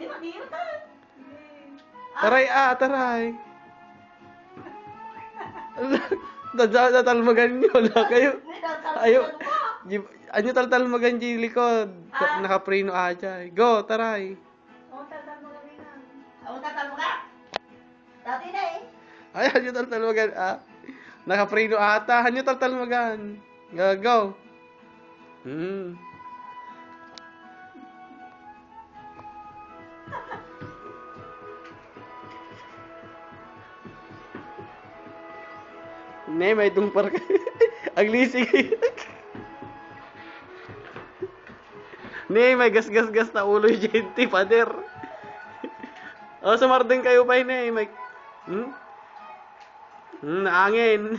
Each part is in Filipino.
Taray taray. Tatalmagan nyo na kayo. Ayo. Anyo taltalmagan di likod. Nakaprino aja. Go, taray. Dati na eh. Ay, anyo taltalmagan Nakaprino ata. Anyo taltalmagan. Go. Ne, may tumpar ka. Aglisig. Ne, may gas na ulo yung JT, pader. Sumardeng kayo pa yun eh. May... naangin.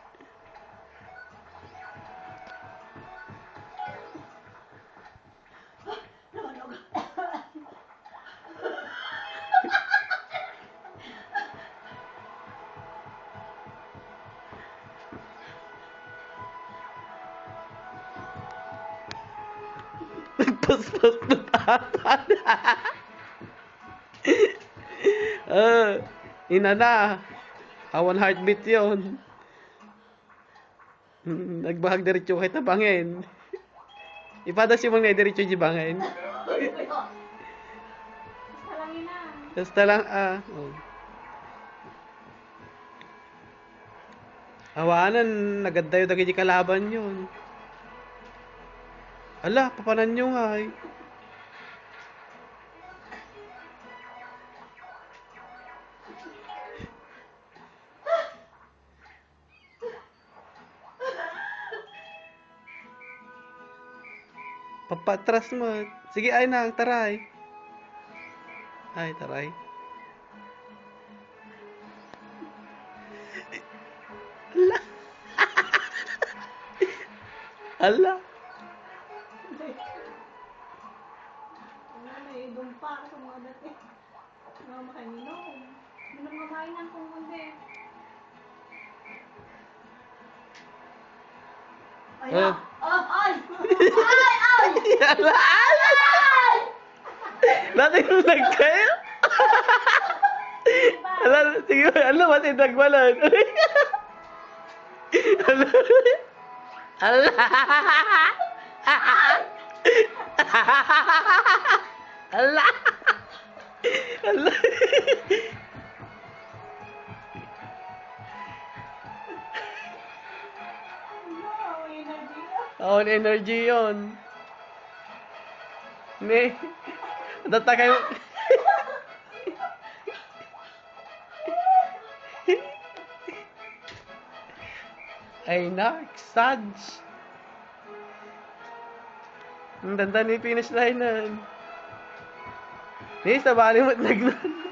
Nagpaspas na tatan. Ina na. One heartbeat yun. Nagbahag diretso kahit tabangin. Ipadas yung mga diretso jibangin. Basta lang Hawanan, naganda yung dagi kalaban yun. Ala, papanan nyo nga eh. Papatras mo. Sige, ay na, taray. Ay, taray. Ala. Ala. May dumpa sa mga dati. Mga makaminom. Minamamain ng kumundi. Ay! Ay! Ay! Ala. Natin yung nagkayo. Ala, sige, ala, mati nagwalan. Ala. Ala. Ala. Ala. Energy yun. Ne. Data kayo. Ay, Sarge. Ang ganda ni finish line na. Ni, sa bali mo nagnan.